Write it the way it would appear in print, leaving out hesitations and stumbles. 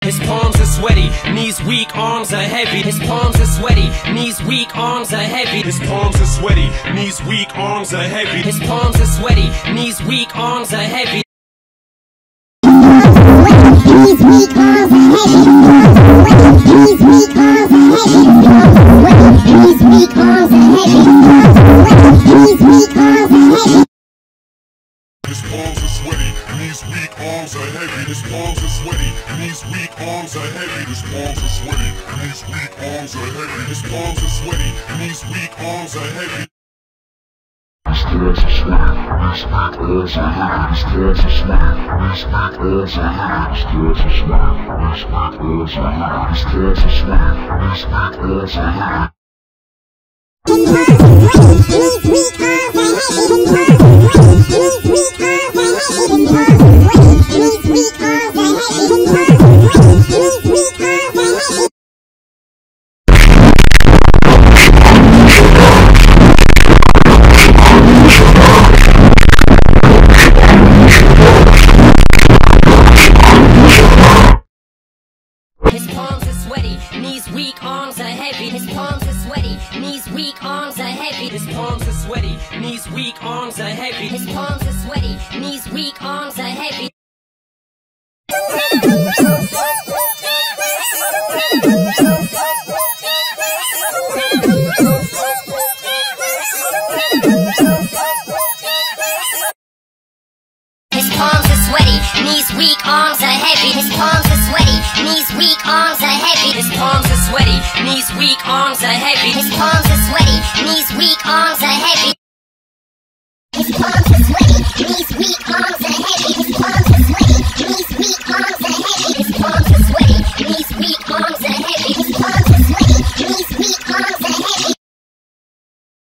His palms are sweaty, knees weak, arms are heavy. His palms are sweaty, knees weak, arms are heavy. His palms are sweaty, knees weak, arms are heavy. His palms are sweaty, knees weak, arms are heavy. Knees weak, arms are heavy. Knees weak, arms are heavy. Knees weak, arms are heavy. Knees weak, arms are heavy. His palms are sweaty, knees weak, arms are heavy. His palms are sweaty, knees weak, arms are heavy. His palms are sweaty, knees weak, arms are heavy. His palms are sweaty, knees weak, arms are heavy. His palms are sweaty, knees weak, arms are heavy. His palms are sweaty, knees weak, arms are heavy. His palms are sweaty, knees weak, arms are heavy. His palms are sweaty, knees weak, arms are heavy. His palms are sweaty, knees weak, arms are heavy. His palms are sweaty, knees weak, arms are heavy. His palms are sweaty, knees weak, arms are heavy. His palms are sweaty, knees weak, arms are heavy. His palms are sweaty, knees weak, arms are heavy. His palms are sweaty, knees weak, arms are heavy. His palms are sweaty, knees weak, arms are heavy. His palms are sweaty, knees weak, arms are heavy. His palms are sweaty, knees weak, arms are heavy. His palms are sweaty, knees weak, arms are heavy. His palms are sweaty, knees weak, arms are heavy. His palms are sweaty, knees weak, arms are heavy. His palms are sweaty, knees weak, arms are heavy. His palms are sweaty, knees weak, arms are heavy. His palms are sweaty, knees weak,